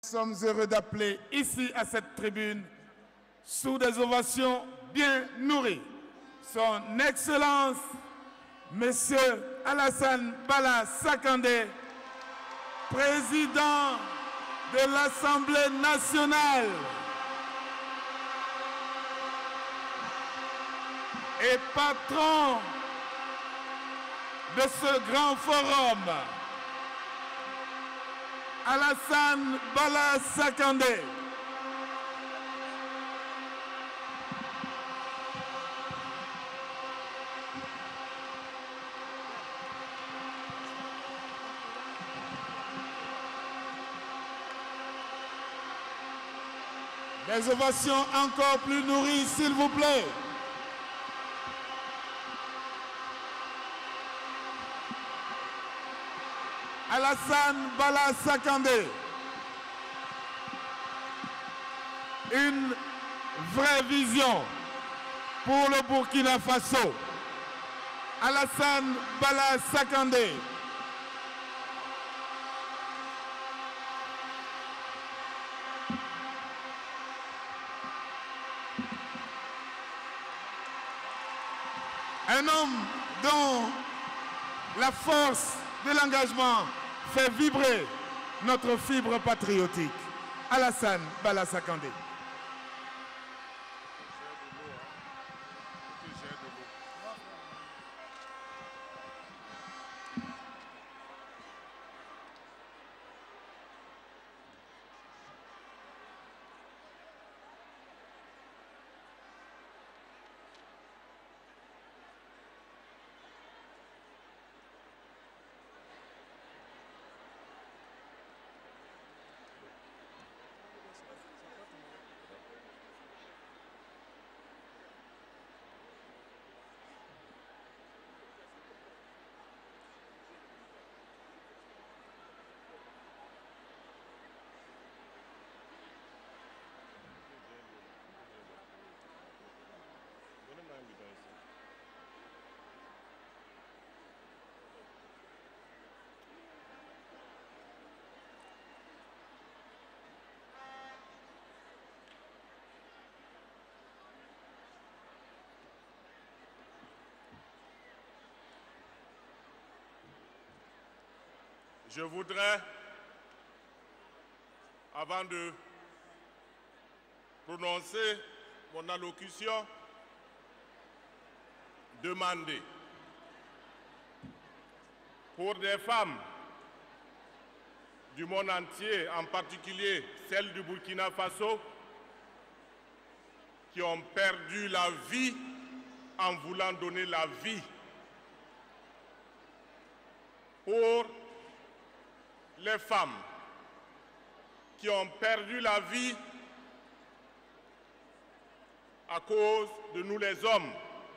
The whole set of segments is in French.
Nous sommes heureux d'appeler ici à cette tribune, sous des ovations bien nourries, son Excellence, Monsieur Alassane Bala Sakandé, président de l'Assemblée nationale et patron de ce grand forum, Alassane Bala Sakandé. Des ovations encore plus nourries, s'il vous plaît. Alassane Bala Sakandé, une vraie vision pour le Burkina Faso. Alassane Bala Sakandé, un homme dont la force de l'engagement fait vibrer notre fibre patriotique. Alassane Bala Sakandé. Je voudrais, avant de prononcer mon allocution, demander pour des femmes du monde entier, en particulier celles du Burkina Faso, qui ont perdu la vie en voulant donner la vie, pour les femmes qui ont perdu la vie à cause de nous les hommes,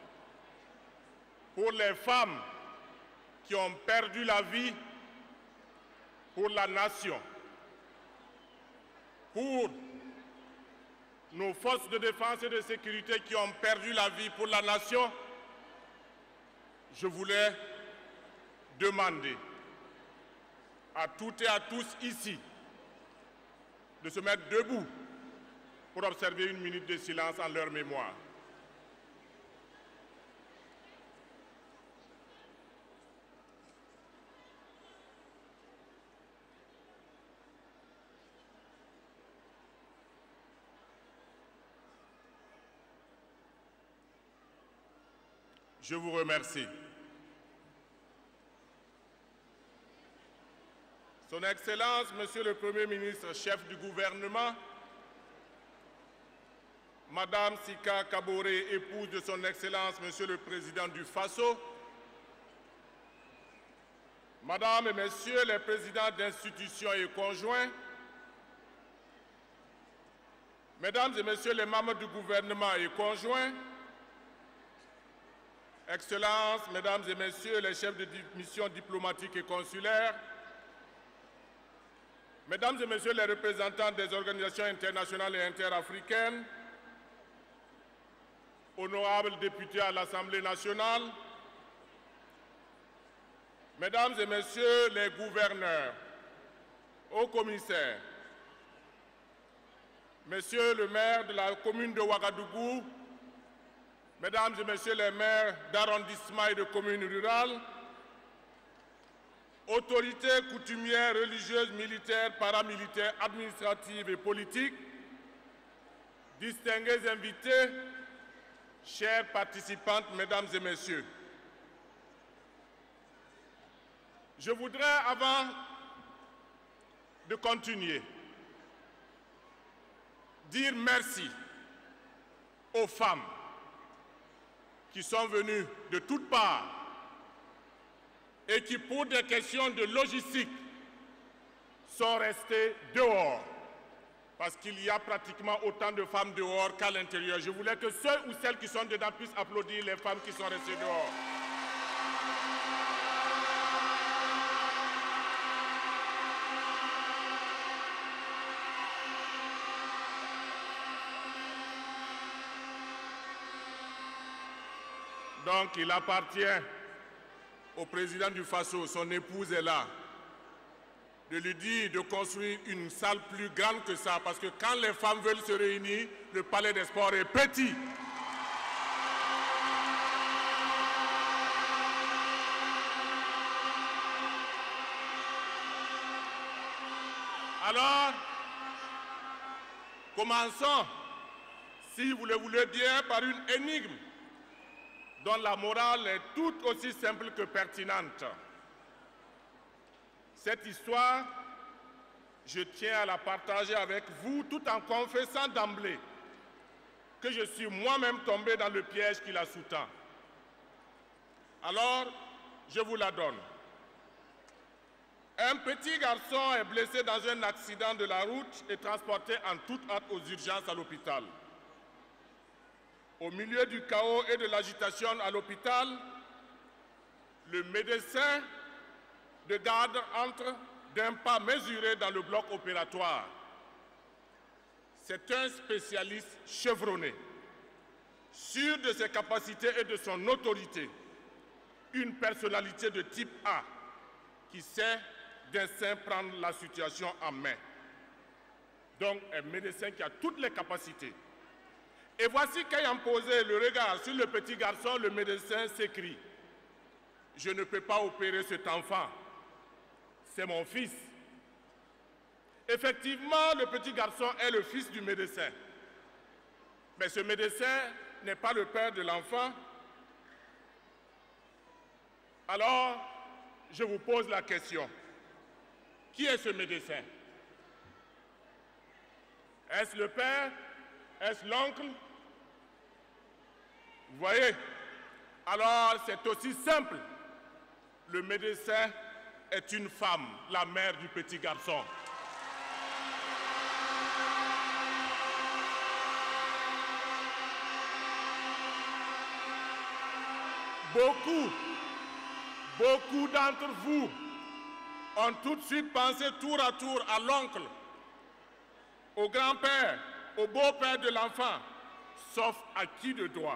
pour les femmes qui ont perdu la vie pour la nation, pour nos forces de défense et de sécurité qui ont perdu la vie pour la nation, je voulais demander à toutes et à tous ici de se mettre debout pour observer une minute de silence en leur mémoire. Je vous remercie. Son Excellence, Monsieur le Premier ministre, chef du gouvernement, Madame Sika Kaboré, épouse de Son Excellence, Monsieur le Président du Faso, Madame et Messieurs les présidents d'institutions et conjoints, Mesdames et Messieurs les membres du gouvernement et conjoints, Excellences, Mesdames et Messieurs les chefs de mission diplomatiques et consulaires, Mesdames et Messieurs les représentants des organisations internationales et interafricaines, honorables députés à l'Assemblée nationale, Mesdames et Messieurs les gouverneurs, hauts commissaires, Monsieur le maire de la commune de Ouagadougou, Mesdames et Messieurs les maires d'arrondissement et de communes rurales, autorités coutumières, religieuses, militaires, paramilitaires, administratives et politiques, distingués invités, chères participantes, Mesdames et Messieurs, je voudrais, avant de continuer, dire merci aux femmes qui sont venues de toutes parts et qui, pour des questions de logistique, sont restées dehors. Parce qu'il y a pratiquement autant de femmes dehors qu'à l'intérieur. Je voulais que ceux ou celles qui sont dedans puissent applaudir les femmes qui sont restées dehors. Donc, il appartient au président du Faso, son épouse est là, de lui dire de construire une salle plus grande que ça, parce que quand les femmes veulent se réunir, le palais des sports est petit. Alors, commençons, si vous le voulez bien, par une énigme dont la morale est tout aussi simple que pertinente. Cette histoire, je tiens à la partager avec vous tout en confessant d'emblée que je suis moi-même tombé dans le piège qui la sous-tend. Alors, je vous la donne. Un petit garçon est blessé dans un accident de la route et transporté en toute hâte aux urgences à l'hôpital. Au milieu du chaos et de l'agitation à l'hôpital, le médecin de garde entre d'un pas mesuré dans le bloc opératoire. C'est un spécialiste chevronné, sûr de ses capacités et de son autorité, une personnalité de type A qui sait d'instinct prendre la situation en main. Donc un médecin qui a toutes les capacités. Et voici qu'ayant posé le regard sur le petit garçon, le médecin s'écrie « Je ne peux pas opérer cet enfant, c'est mon fils ». Effectivement, le petit garçon est le fils du médecin. Mais ce médecin n'est pas le père de l'enfant. Alors, je vous pose la question. Qui est ce médecin? Est-ce le père? Est-ce l'oncle? Vous voyez? Alors, c'est aussi simple. Le médecin est une femme, la mère du petit garçon. Beaucoup d'entre vous ont tout de suite pensé tour à tour à l'oncle, au grand-père, au beau-père de l'enfant, sauf à qui de droit?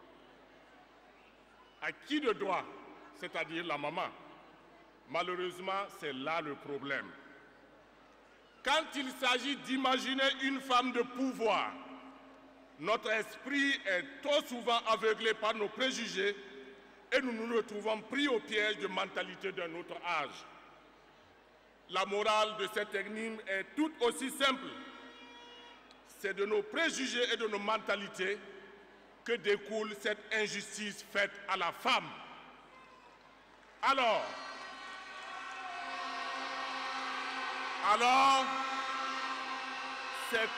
À qui de droit? C'est-à-dire la maman. Malheureusement, c'est là le problème. Quand il s'agit d'imaginer une femme de pouvoir, notre esprit est trop souvent aveuglé par nos préjugés et nous nous retrouvons pris au piège de mentalité d'un autre âge. La morale de cette énigme est tout aussi simple. C'est de nos préjugés et de nos mentalités que découle cette injustice faite à la femme. Alors, c'est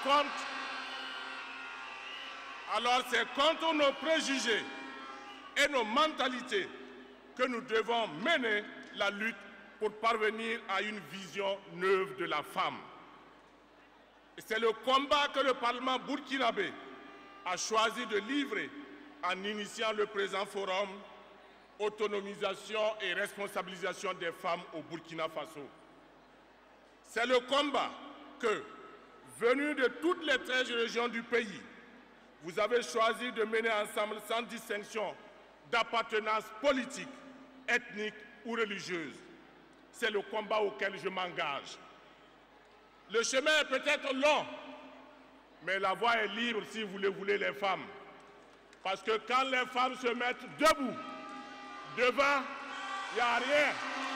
contre nos préjugés et nos mentalités que nous devons mener la lutte pour parvenir à une vision neuve de la femme. C'est le combat que le Parlement burkinabé a choisi de livrer en initiant le présent forum « Autonomisation et responsabilisation des femmes au Burkina Faso ». C'est le combat que, venus de toutes les 13 régions du pays, vous avez choisi de mener ensemble sans distinction d'appartenance politique, ethnique ou religieuse. C'est le combat auquel je m'engage. Le chemin est peut-être long, Mais la voie est libre si vous le voulez, les femmes. Parce que quand les femmes se mettent debout, devant, il n'y a rien.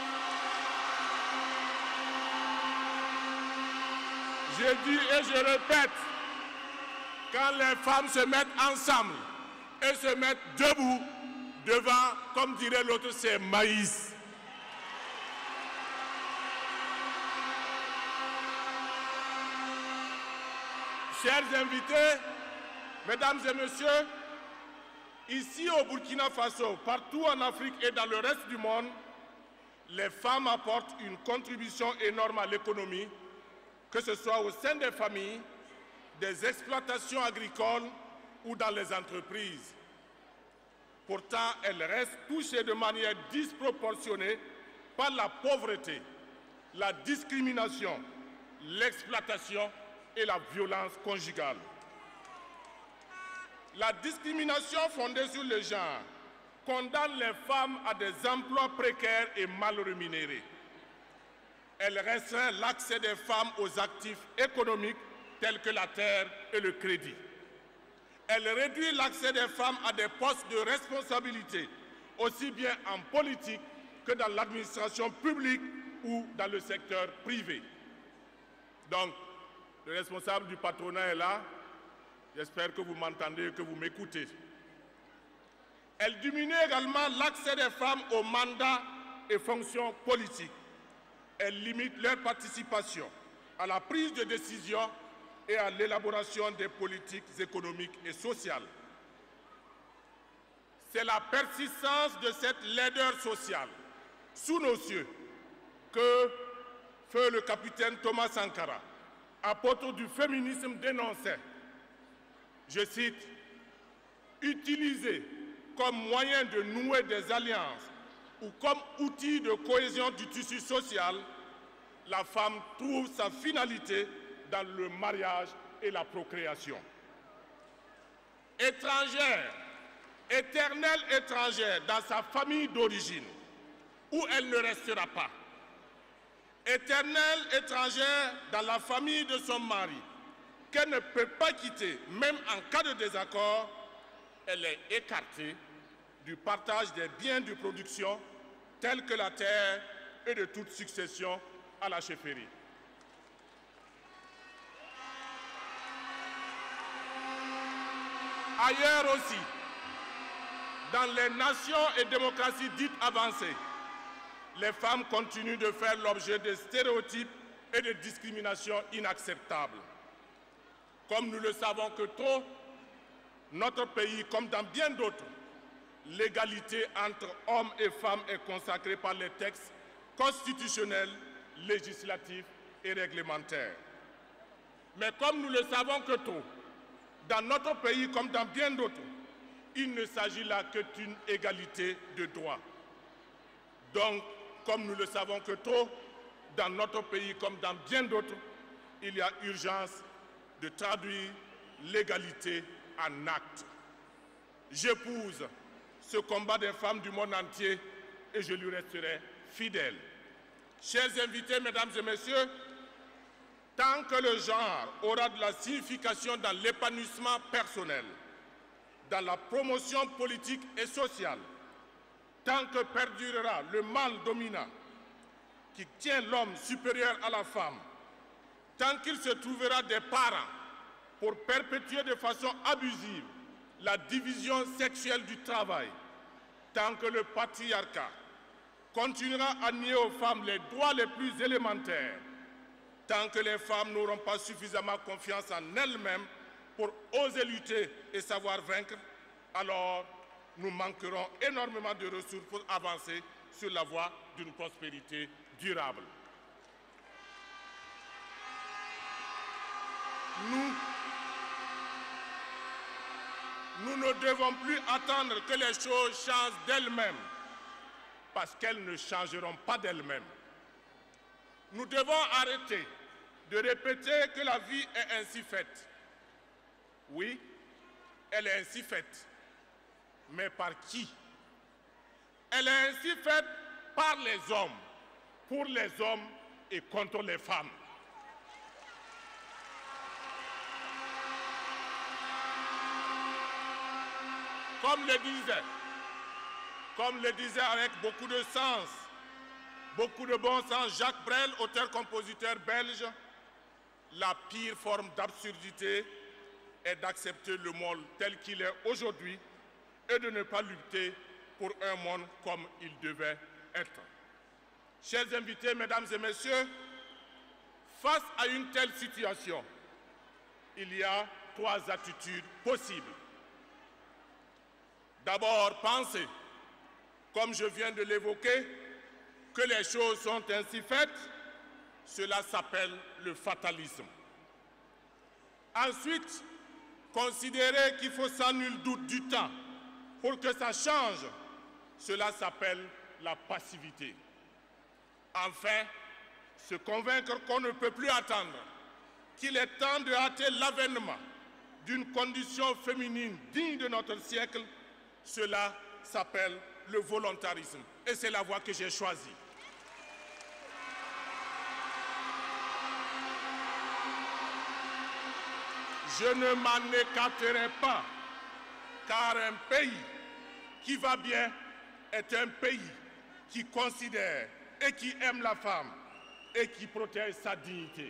Je dis et je répète, quand les femmes se mettent ensemble et se mettent debout, devant, comme dirait l'autre, c'est maïs. Chers invités, mesdames et messieurs, ici au Burkina Faso, partout en Afrique et dans le reste du monde, les femmes apportent une contribution énorme à l'économie, que ce soit au sein des familles, des exploitations agricoles ou dans les entreprises. Pourtant, elles restent touchées de manière disproportionnée par la pauvreté, la discrimination, l'exploitation et la violence conjugale. La discrimination fondée sur le genre condamne les femmes à des emplois précaires et mal rémunérés. Elle restreint l'accès des femmes aux actifs économiques tels que la terre et le crédit. Elle réduit l'accès des femmes à des postes de responsabilité, aussi bien en politique que dans l'administration publique ou dans le secteur privé. Donc, le responsable du patronat est là. J'espère que vous m'entendez et que vous m'écoutez. Elle diminue également l'accès des femmes aux mandats et fonctions politiques. Elle limite leur participation à la prise de décision et à l'élaboration des politiques économiques et sociales. C'est la persistance de cette laideur sociale sous nos cieux que feu le capitaine Thomas Sankara, apôtre du féminisme, dénonçait. Je cite, « Utiliser comme moyen de nouer des alliances ou comme outil de cohésion du tissu social, la femme trouve sa finalité dans le mariage et la procréation. Étrangère, éternelle étrangère dans sa famille d'origine, où elle ne restera pas. Éternelle étrangère dans la famille de son mari, qu'elle ne peut pas quitter, même en cas de désaccord, elle est écartée du partage des biens de production tels que la terre et de toute succession à la chefferie. Ailleurs aussi, dans les nations et démocraties dites avancées, les femmes continuent de faire l'objet de stéréotypes et de discriminations inacceptables. Comme nous le savons que trop, notre pays, comme dans bien d'autres, l'égalité entre hommes et femmes est consacrée par les textes constitutionnels, législatifs et réglementaires. Mais comme nous le savons que trop, dans notre pays comme dans bien d'autres, il ne s'agit là que d'une égalité de droit. Donc, comme nous le savons que trop, dans notre pays comme dans bien d'autres, il y a urgence de traduire l'égalité en actes. J'épouse ce combat des femmes du monde entier et je lui resterai fidèle. Chers invités, mesdames et messieurs, tant que le genre aura de la signification dans l'épanouissement personnel, dans la promotion politique et sociale, tant que perdurera le mal dominant qui tient l'homme supérieur à la femme, tant qu'il se trouvera des parents pour perpétuer de façon abusive la division sexuelle du travail, tant que le patriarcat continuera à nier aux femmes les droits les plus élémentaires, tant que les femmes n'auront pas suffisamment confiance en elles-mêmes pour oser lutter et savoir vaincre, alors nous manquerons énormément de ressources pour avancer sur la voie d'une prospérité durable. Nous ne devons plus attendre que les choses changent d'elles-mêmes, parce qu'elles ne changeront pas d'elles-mêmes. Nous devons arrêter de répéter que la vie est ainsi faite. Oui, elle est ainsi faite. Mais par qui? Elle est ainsi faite par les hommes, pour les hommes et contre les femmes. comme le disait avec beaucoup de sens, beaucoup de bon sens, Jacques Brel, auteur-compositeur belge, la pire forme d'absurdité est d'accepter le monde tel qu'il est aujourd'hui et de ne pas lutter pour un monde comme il devait être. Chers invités, mesdames et messieurs, face à une telle situation, il y a 3 attitudes possibles. D'abord, penser, comme je viens de l'évoquer, que les choses sont ainsi faites, cela s'appelle le fatalisme. Ensuite, considérer qu'il faut sans nul doute du temps pour que ça change, cela s'appelle la passivité. Enfin, se convaincre qu'on ne peut plus attendre, qu'il est temps de hâter l'avènement d'une condition féminine digne de notre siècle, cela s'appelle le volontarisme. Et c'est la voie que j'ai choisie. Je ne m'en écarterai pas, car un pays qui va bien est un pays qui considère et qui aime la femme et qui protège sa dignité.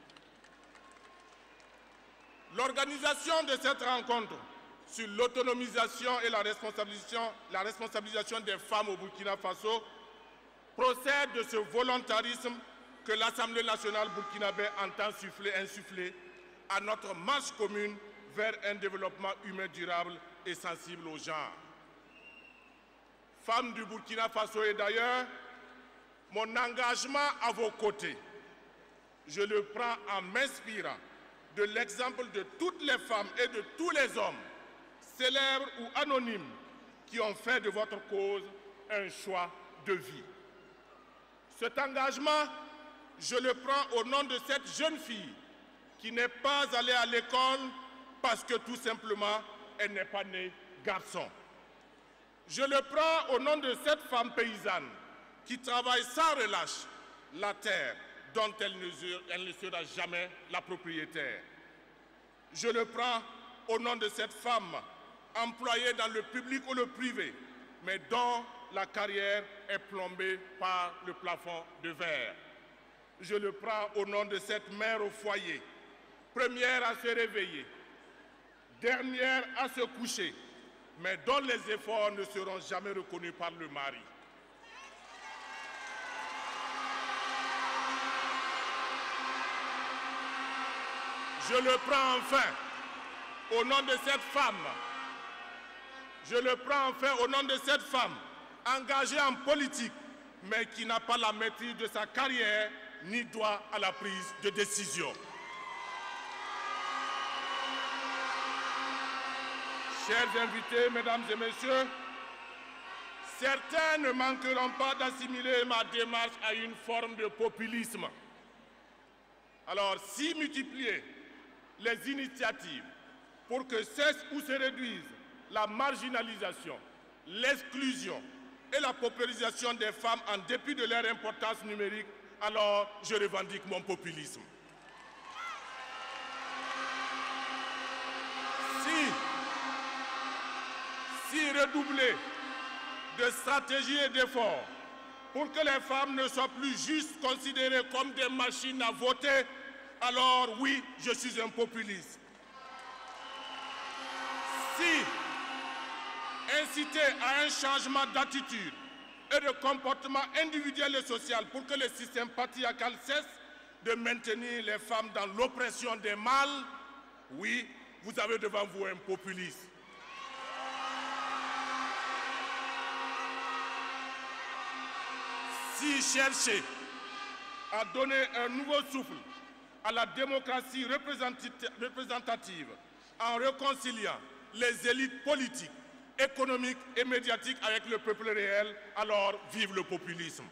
L'organisation de cette rencontre sur l'autonomisation et la responsabilisation des femmes au Burkina Faso procède de ce volontarisme que l'Assemblée nationale burkinabé entend insuffler à notre marche commune vers un développement humain durable et sensible au genre. Femmes du Burkina Faso et d'ailleurs, mon engagement à vos côtés, je le prends en m'inspirant de l'exemple de toutes les femmes et de tous les hommes, célèbres ou anonymes, qui ont fait de votre cause un choix de vie. Cet engagement, je le prends au nom de cette jeune fille qui n'est pas allée à l'école parce que tout simplement, elle n'est pas née garçon. Je le prends au nom de cette femme paysanne qui travaille sans relâche la terre dont elle ne sera jamais la propriétaire. Je le prends au nom de cette femme employée dans le public ou le privé, mais dont la carrière est plombée par le plafond de verre. Je le prends au nom de cette mère au foyer, première à se réveiller, dernière à se coucher, mais dont les efforts ne seront jamais reconnus par le mari. Je le prends enfin au nom de cette femme. Je le prends enfin au nom de cette femme engagée en politique, mais qui n'a pas la maîtrise de sa carrière ni droit à la prise de décision. Chers invités, mesdames et messieurs, certains ne manqueront pas d'assimiler ma démarche à une forme de populisme. Alors, si multiplier les initiatives pour que cesse ou se réduise la marginalisation, l'exclusion et la paupérisation des femmes en dépit de leur importance numérique, alors je revendique mon populisme. Si redoubler de stratégies et d'efforts pour que les femmes ne soient plus juste considérées comme des machines à voter, alors oui, je suis un populiste. Si inciter à un changement d'attitude et de comportement individuel et social pour que le système patriarcal cesse de maintenir les femmes dans l'oppression des mâles, oui, vous avez devant vous un populiste. Si chercher à donner un nouveau souffle à la démocratie représentative en réconciliant les élites politiques, économiques et médiatiques avec le peuple réel, alors vive le populisme.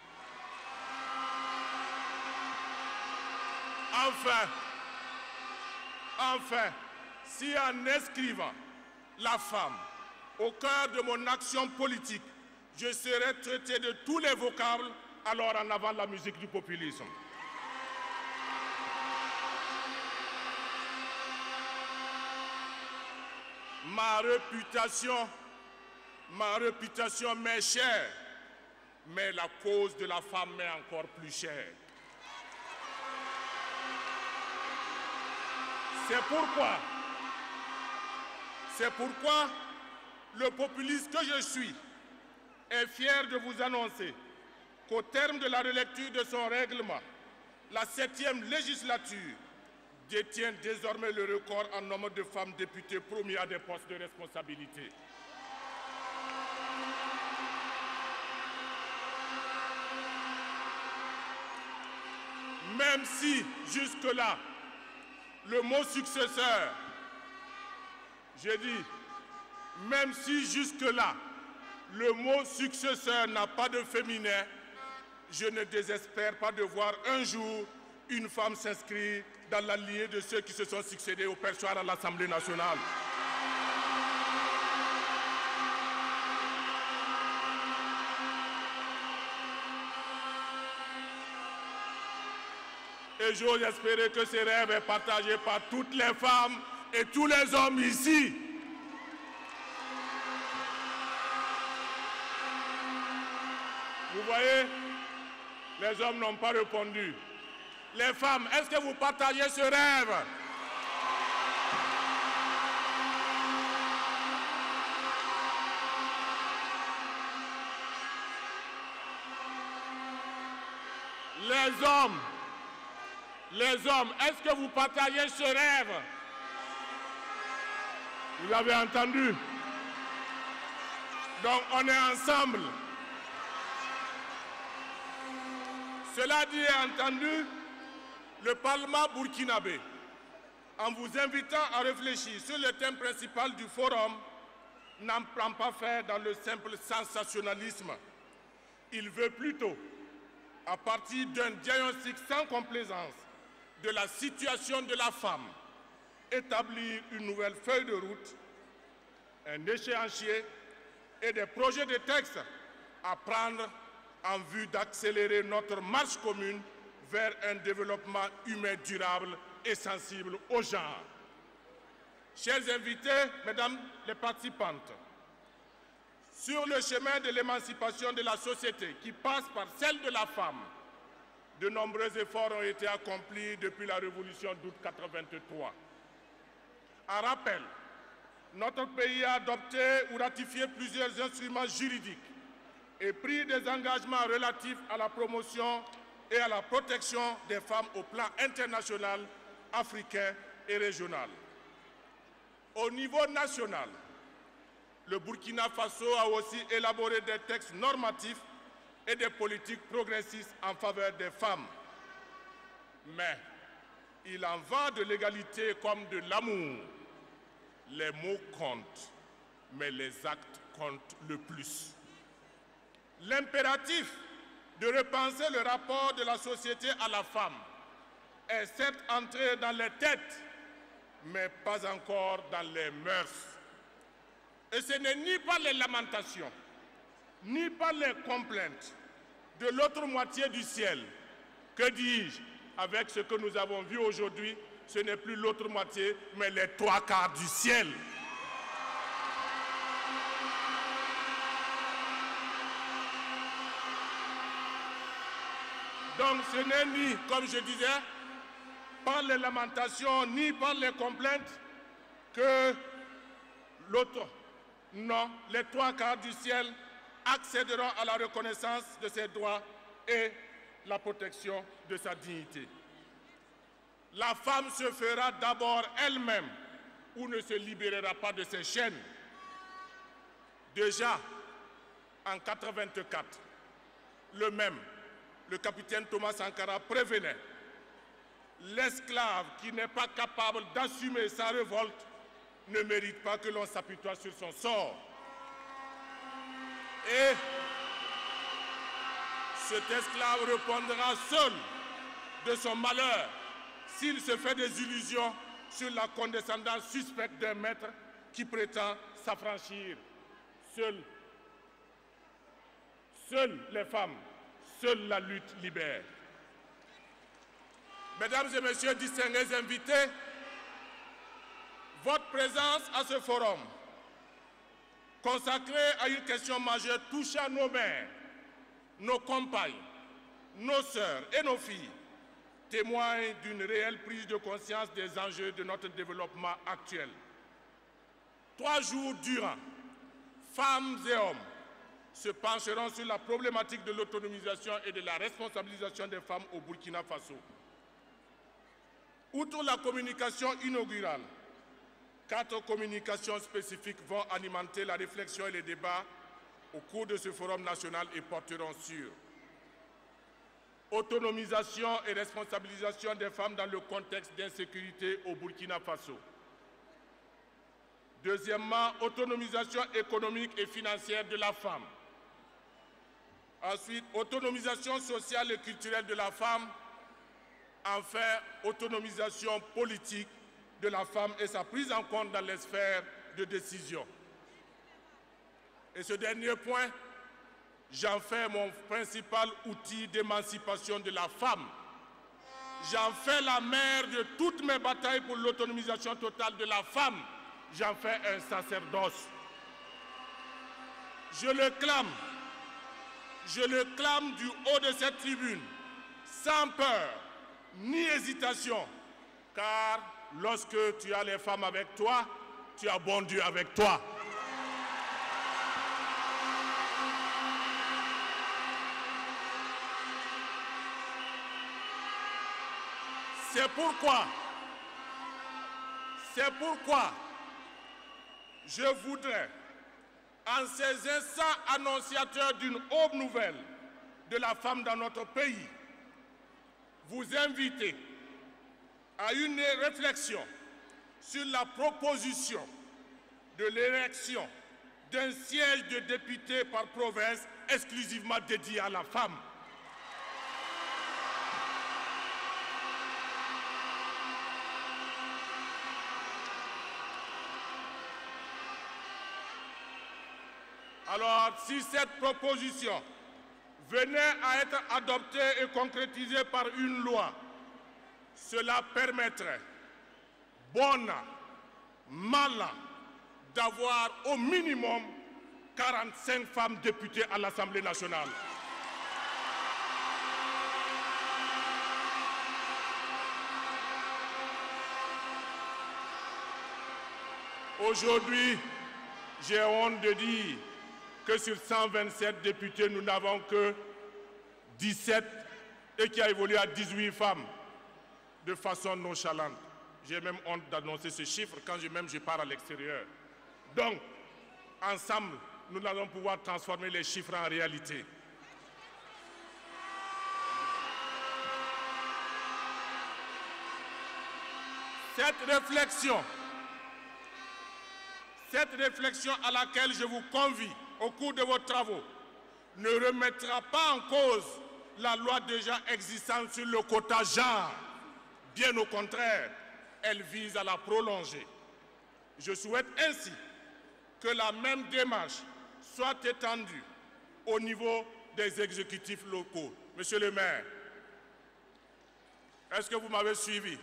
Enfin, si en inscrivant la femme au cœur de mon action politique, je serai traité de tous les vocables, alors en avant la musique du populisme. ma réputation m'est chère, mais la cause de la femme m'est encore plus chère. C'est pourquoi le populiste que je suis est fier de vous annoncer qu'au terme de la relecture de son règlement, la 7e législature détient désormais le record en nombre de femmes députées promues à des postes de responsabilité. Même si jusque-là, le mot successeur, j'ai dit, même si jusque-là, le mot successeur n'a pas de féminin, je ne désespère pas de voir un jour une femme s'inscrire dans la lignée de ceux qui se sont succédés au perchoir à l'Assemblée nationale. Et j'ose espérer que ce rêve est partagé par toutes les femmes et tous les hommes ici. Vous voyez, les hommes n'ont pas répondu. Les femmes, est-ce que vous partagez ce rêve? Les hommes, est-ce que vous partagez ce rêve? Vous avez entendu? Donc on est ensemble. Cela dit et entendu, le Parlement burkinabé, en vous invitant à réfléchir sur le thème principal du forum, n'en prend pas faire dans le simple sensationnalisme. Il veut plutôt, à partir d'un diagnostic sans complaisance de la situation de la femme, établir une nouvelle feuille de route, un échéancier et des projets de texte à prendre en vue d'accélérer notre marche commune vers un développement humain durable et sensible au genre. Chers invités, mesdames les participantes, sur le chemin de l'émancipation de la société qui passe par celle de la femme, de nombreux efforts ont été accomplis depuis la révolution d'août 1983. En rappel, notre pays a adopté ou ratifié plusieurs instruments juridiques et pris des engagements relatifs à la promotion et à la protection des femmes au plan international, africain et régional. Au niveau national, le Burkina Faso a aussi élaboré des textes normatifs et des politiques progressistes en faveur des femmes. Mais il en va de l'égalité comme de l'amour. Les mots comptent, mais les actes comptent le plus. L'impératif de repenser le rapport de la société à la femme est certes entré dans les têtes, mais pas encore dans les mœurs. Et ce n'est ni par les lamentations, ni par les complaintes de l'autre moitié du ciel. Que dis-je? Avec ce que nous avons vu aujourd'hui, ce n'est plus l'autre moitié, mais les 3/4 du ciel. Donc ce n'est ni, comme je disais, par les lamentations, ni par les complaintes que l'autre, non, les 3/4 du ciel accéderont à la reconnaissance de ses droits et la protection de sa dignité. La femme se fera d'abord elle-même ou ne se libérera pas de ses chaînes. Déjà, en 1984, le capitaine Thomas Sankara prévenait: l'esclave qui n'est pas capable d'assumer sa révolte ne mérite pas que l'on s'apitoie sur son sort. Et cet esclave répondra seul de son malheur s'il se fait des illusions sur la condescendance suspecte d'un maître qui prétend s'affranchir. Seules les femmes, seule la lutte libère. Mesdames et messieurs, distingués invités, Votre présence à ce forum, consacré à une question majeure touchant nos mères, nos compagnes, nos sœurs et nos filles, témoigne d'une réelle prise de conscience des enjeux de notre développement actuel. 3 jours durant, femmes et hommes se pencheront sur la problématique de l'autonomisation et de la responsabilisation des femmes au Burkina Faso. Outre la communication inaugurale, 4 communications spécifiques vont alimenter la réflexion et les débats au cours de ce forum national et porteront sur autonomisation et responsabilisation des femmes dans le contexte d'insécurité au Burkina Faso. Deuxièmement, autonomisation économique et financière de la femme. Ensuite, autonomisation sociale et culturelle de la femme. Enfin, autonomisation politique de la femme et sa prise en compte dans les sphères de décision. Et ce dernier point, j'en fais mon principal outil d'émancipation de la femme. J'en fais la mère de toutes mes batailles pour l'autonomisation totale de la femme. J'en fais un sacerdoce. Je le clame du haut de cette tribune, sans peur ni hésitation, car lorsque tu as les femmes avec toi, tu as bon Dieu avec toi. C'est pourquoi je voudrais, en ces instants annonciateurs d'une aube nouvelle de la femme dans notre pays, vous inviter à une réflexion sur la proposition de l'élection d'un siège de député par province exclusivement dédié à la femme. Alors, si cette proposition venait à être adoptée et concrétisée par une loi, cela permettrait, bon an, mal an, d'avoir au minimum 45 femmes députées à l'Assemblée nationale. Aujourd'hui, j'ai honte de dire que sur 127 députés, nous n'avons que 17 et qui a évolué à 18 femmes de façon nonchalante. J'ai même honte d'annoncer ce chiffre quand je pars à l'extérieur. Donc, ensemble, nous allons pouvoir transformer les chiffres en réalité. Cette réflexion à laquelle je vous convie au cours de vos travaux ne remettra pas en cause la loi déjà existante sur le quota genre. Bien au contraire, elle vise à la prolonger. Je souhaite ainsi que la même démarche soit étendue au niveau des exécutifs locaux. Monsieur le maire, est-ce que vous m'avez suivi?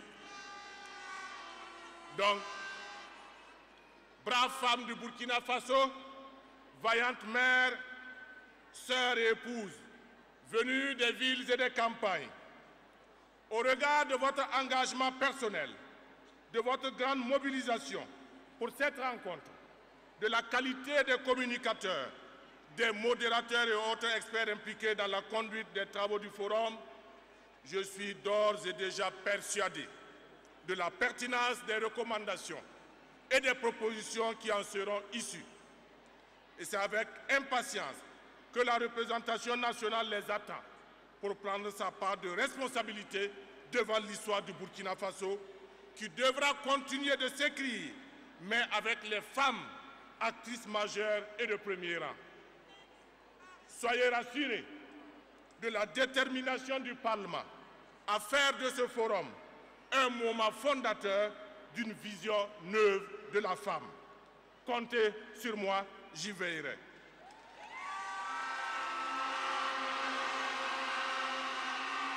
Donc, braves femmes du Burkina Faso, vaillantes mères, sœurs et épouses, venues des villes et des campagnes, au regard de votre engagement personnel, de votre grande mobilisation pour cette rencontre, de la qualité des communicateurs, des modérateurs et autres experts impliqués dans la conduite des travaux du forum, je suis d'ores et déjà persuadé de la pertinence des recommandations et des propositions qui en seront issues. Et c'est avec impatience que la représentation nationale les attend pour prendre sa part de responsabilité devant l'histoire du Burkina Faso, qui devra continuer de s'écrire, mais avec les femmes actrices majeures et de premier rang. Soyez rassurés de la détermination du Parlement à faire de ce forum un moment fondateur d'une vision neuve de la femme. Comptez sur moi, j'y veillerai.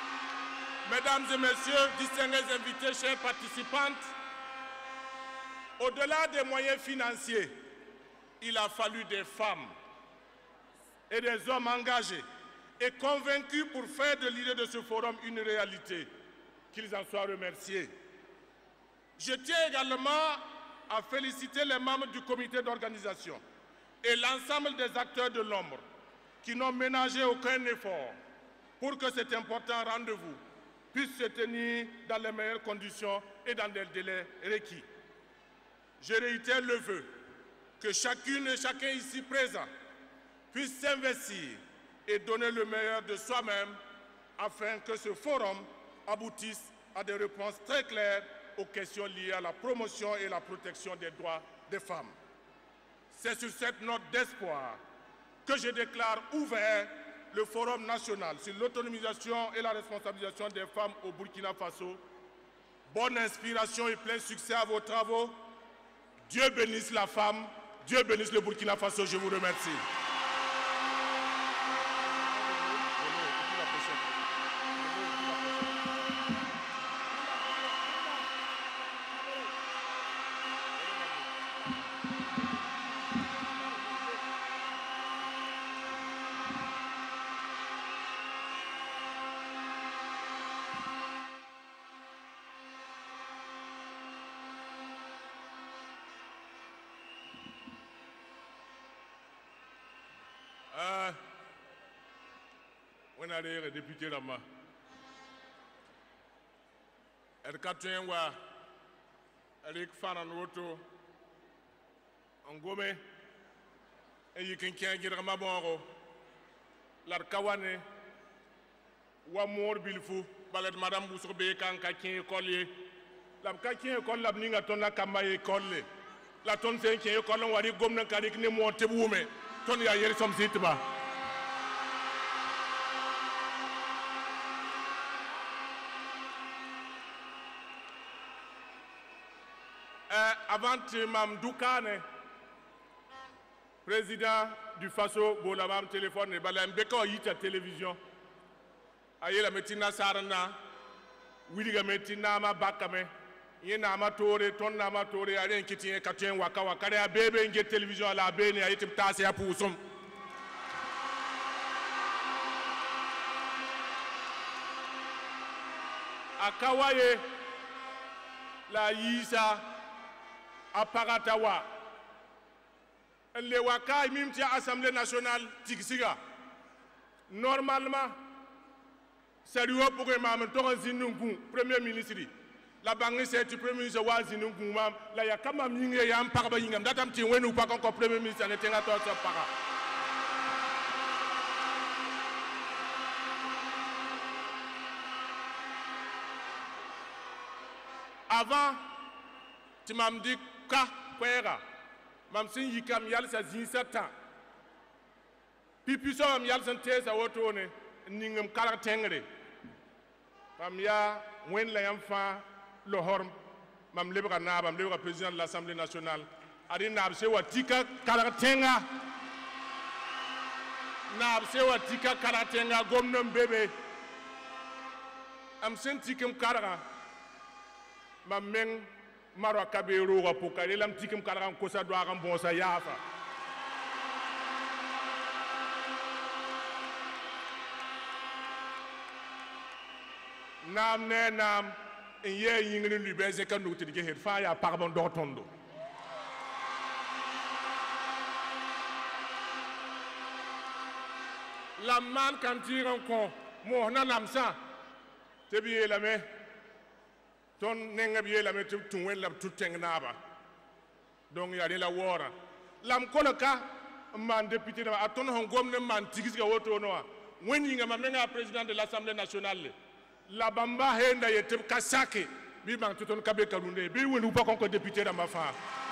Mesdames et messieurs, distingués invités, chers participantes, Au-delà des moyens financiers, il a fallu des femmes et des hommes engagés et convaincus pour faire de l'idée de ce forum une réalité. Qu'ils en soient remerciés. Je tiens également à féliciter les membres du comité d'organisation et l'ensemble des acteurs de l'ombre qui n'ont ménagé aucun effort pour que cet important rendez-vous puisse se tenir dans les meilleures conditions et dans des délais requis. Je réitère le vœu que chacune et chacun ici présent puisse s'investir et donner le meilleur de soi-même afin que ce forum aboutisse à des réponses très claires aux questions liées à la promotion et la protection des droits des femmes. C'est sur cette note d'espoir que je déclare ouvert le Forum national sur l'autonomisation et la responsabilisation des femmes au Burkina Faso. Bonne inspiration et plein succès à vos travaux. Dieu bénisse la femme, Dieu bénisse le Burkina Faso. Je vous remercie. On a les députés là-bas. Elle katengwa, elle fan en roto, en gomme, et il y a un ramaboro, l'arkawane, ou amour bilfou, balade madame Boussoube, quand quelqu'un est collé, la quelqu'un est collé, la bninga tonna kamaye collé, la tonne c'est qui est collé, on va dire gomme karik ne monte boume, ton y a hier som sitba. Avant Mme Doukane, président du Faso, Bolamam téléphone et Balam Beko Yita télévision. Aye la metina sarana, Williga metina ma bakame, Yena amatore, ton amatore, Ayen Kitien Katien Waka Wakare, a bébé une télévision à la Bene, a été tassé à Poussom. A Kawaye, la Yisa. À Paratawa, le Waka et même l'Assemblée nationale Tixiga. Normalement, c'est lui pour un maman, Premier ministre. La banque c'est le Premier ministre Wazinungu, la Yakama Mingue Yam Parbayingam, Datam Tiwen ou pas encore Premier ministre, n'était pas toi para. Avant, tu m'as dit ka kwera mam sin yikam yal sa zin satan pipi so am yal san tesa woto ne ningam kala tengre mam ya wen la yam fa lo horm mam lebra na bam lebra président de l'Assemblée nationale ari na se watika kala tenga na se watika kala tenga gomnom bebe am sen tikem kala mam meng Maro Kabero Rapoka, et l'amtikim Karan Kosa Douaran Bonsa Yafa. Nam ne nam, et ye yingin lubez et can nous to get fire, pardon d'Otondo. La man can tire encore, mon nanamsa, te bien la main. Ton nenga biye la metu tuwen la tuteng naba donc ya de la wora lam kolaka man député na aton hon gomne man tigis ga woto no weni nga mamenga président de l'Assemblée nationale la bamba henda yete kasake bi man tuton kabe karunde bi woni pas kon député da ma fa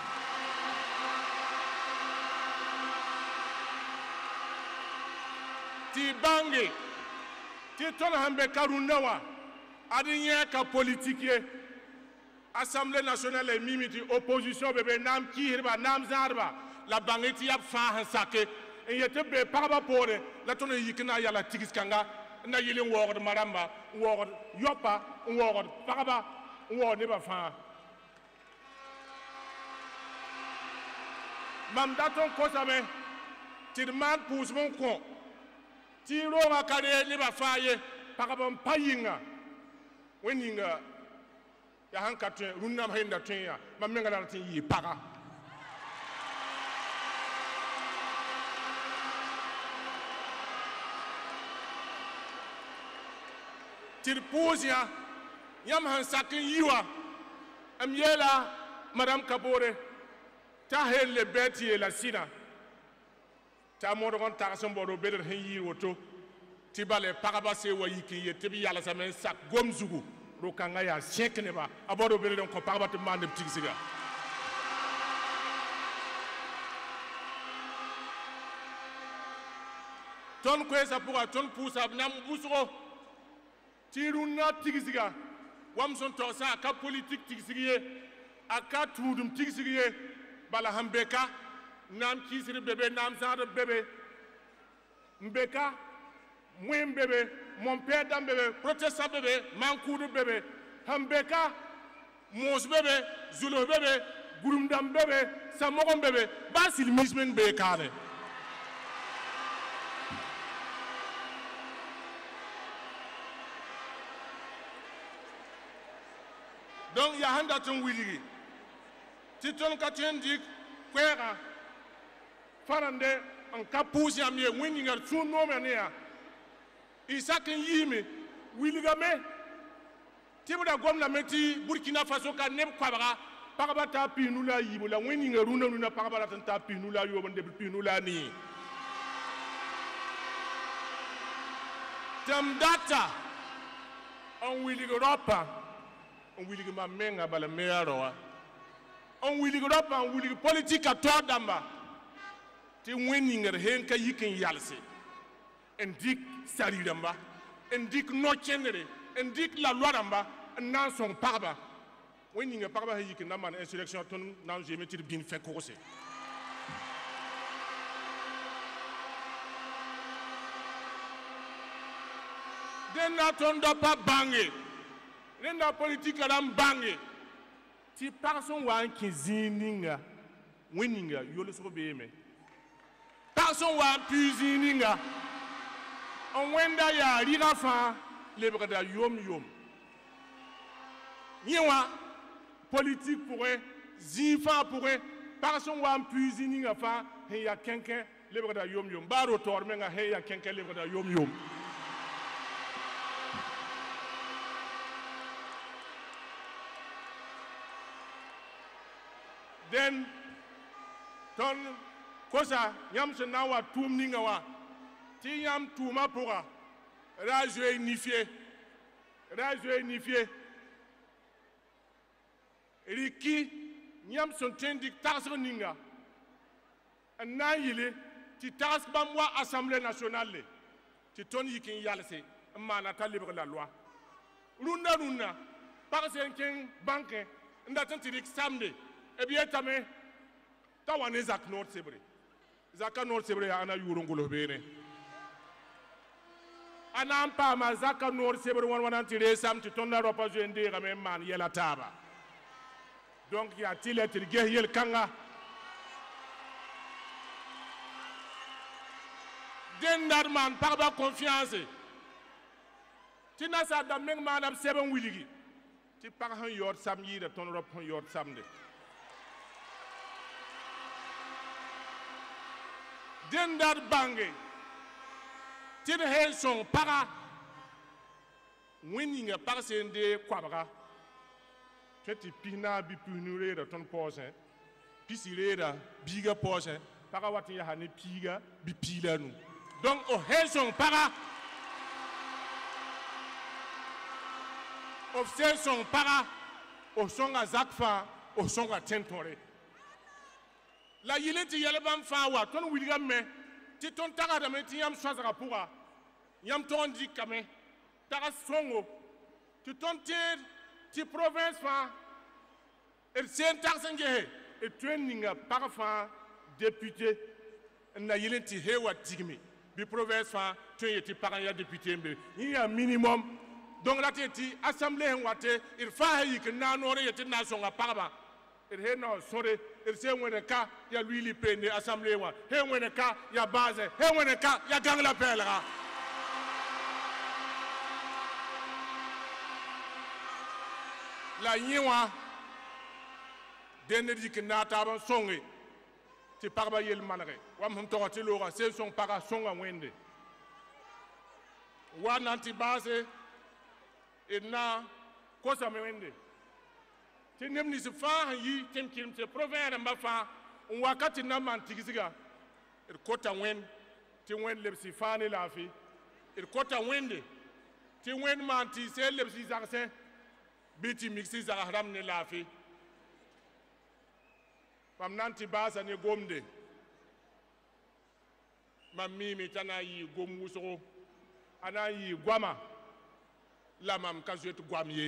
ti bangi ti ton hambe karunawa adinye ka politique Assemblée nationale est mimiti opposition bébé nam kirba nam zarba la bangeti yap fa hansake et yete be parba pore la tono yikna yala tigis kanga na yilin word maramba word yopa word parba word ne ba fa mam daton ko same ti man pus mon ko ti ro ga kare li ba faye pakabon payinga weninga ya hankatwe runna henda tenya mamenga la tin yi para tir pozia yam han sakin yiwa am yela madame Kabore ta hele beti la sina ta mo don ta so bodo beder hen yi woto ti bale paraba se wayi ki yete bi yalla samen sak gomzugu ro kanga ya shekne ba abodo beder don ko paraba te mande tigsiga ton ko esa pour ton pousa nam busro ti runna tigsiga wam son to sa ka politique tigsigiye aka tudum tigsigiye bala hambeka nam kisiri bébé nam sare bébé mbeka mwim bébé mon père dam bébé protestant bébé mankoudou bébé hambeka mos bébé zulo bébé gurum dam bébé samogom bébé basil mismen bekane donc ya handa ton wiligi titon katendi kwera farande en kapousi amie winningar suno menea isakin yimi wiligame tibuda gomna meti Burkina Faso ka nem kwabara parabata pinula yibo la winningar runa runa parabata tanta pinula yo bande pinula ni tam data on wiligopa on wiligama menga bala mearoa on wiligopa on wilig politique a to damba ti winninger hen ka yikin yalse endik sariramba endik nochenere endik la loi damba nan son parba winninger parba yikin na man insurrection ton nan jemetir bin fait course den na ton do pa bangé den na politique la bangé ti person wan kizininga winninger yolo so be me person wa puisininga on wenda ya rira fa lebrada yom yom niwa politique pourrait zifa pourrait person wa puisininga fa he ya kenken lebrada yom yom baro tormenga he ya kenken lebrada yom yom then ton kosa yam se na wa tum ninga wa ti yam tuma pora rajo unifié riki yam son tendi tasre ninga na yile ti tas bamwa assemblée nationale ti ton yikin yalse mana ta libre la loi runa parce que banque ndatin ti samedi e bien tamé tawane zak nord sebre zaka nord sebre ana yurungolo bene ana ampa ma zaka nord sebre wan tire sam ti tonna ropa jo ndira me man yela taba donc ya tiletir gehel kanga den darman parba confiance ti nasa da meng manam seben wiligi ti par han yor sam yida ton rop han yor samde den dar bange ti de hen son para winninga par sende kwabra ti pina bi punure da ton poche pisire da biga poche para wati ya hani piga bi pila nu donc o hen son para officiel son para o son a zakfa o son a tentore la yile ti yelban fa wa ton wilga me ti ton taga da me ti yam swazara pura yam ton di kame taga songo ti ton ti province fa et sen taxenge et training parfa député na yile ti hewa tigmi bi province fa tu yeti paranya député mbe il a minimum donc la ti assemblée wate il fa yi que na no yeti nation a parba he no sore se wene ka ya lui pende assemblée wa he wene ka ya base he wene ka ya gang la pelra la yiwa denne dik na ta ban songi ti parba yel manre wam hum to ti lora se son para songa wende wa nanti base na kosa me wende ti nemni se fa yi tem kirim te province mba fa wakati na man tigisiga kota wen ti wen lebsi fa ni lafi kota wende ti wen man ti se lebsi zakse biti mixi za haram ne lafi pam nanti basa ne gomde mammi mi tana yi gomwuso ana yi gwama la mam kazuet gwamye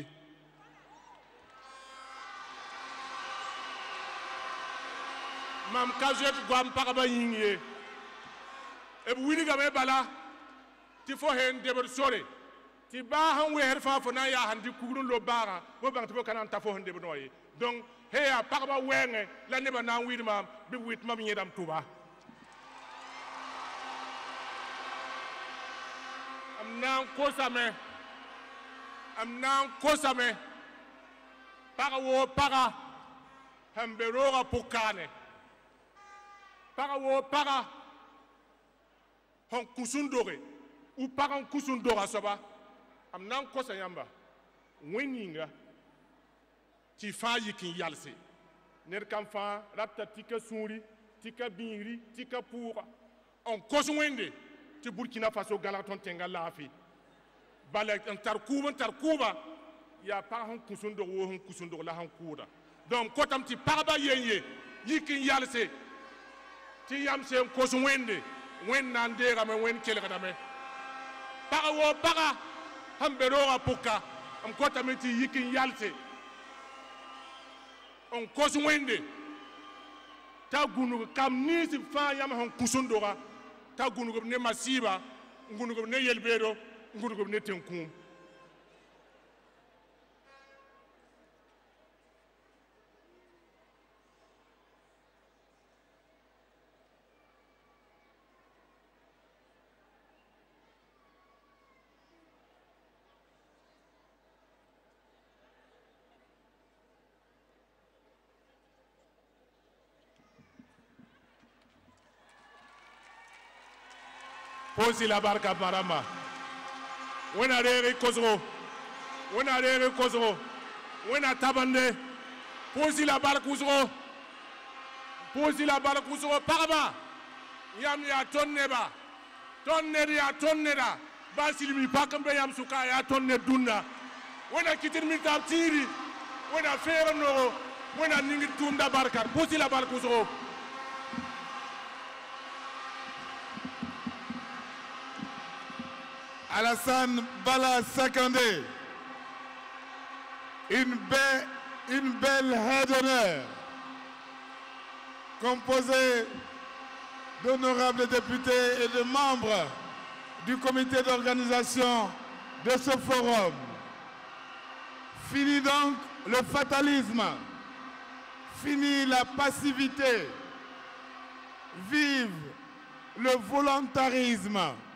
mam kazuet gwam paraba yinye e wini game bala ti fo hen debor sore ti ba han we her fa fo na ya handi kurun lo bara bo bang to kanan ta fo hande bo noyi donc he ya parba wenge la ne ba na wi ma bi wit mam nyedam tuba am nan kosame para wo para hamberora pokane para wo para hon kusundore ou para kusundora soba am nan kosa yamba weninga ti fa yikin yalse ner kam fa rapta tika suri tika binri tika pura on koswende ti Burkina Faso galaton tenga lafi bala tarkuba ya pa hon kusundo wo hon kusundo la han kuda donc kotam ti parba yenye yikin yalse ti yamse koswende wen nandera me wen kelga me para wo para hamberora poka am kotam ti yikin yalse on koswende ta gunu kam ni si fa yam hon kusundora ta gunu ne masiba gunu ne yelbero gunu ne tenkum Posi la barka marama. Wena rere kozro. Wena tabande. Posi la barka uzro. Paraba. Yam ya tonneba. Tonnera. Basil mi pakambe yam suka ya tonne dunna. Wena kitir mi tabtiri. Wena fere no. Wena ningi tunda barka. Posi la barka uzro. Alassane Bala Sakandé, une belle haie d'honneur composée d'honorables députés et de membres du comité d'organisation de ce forum. Fini donc le fatalisme, fini la passivité, vive le volontarisme.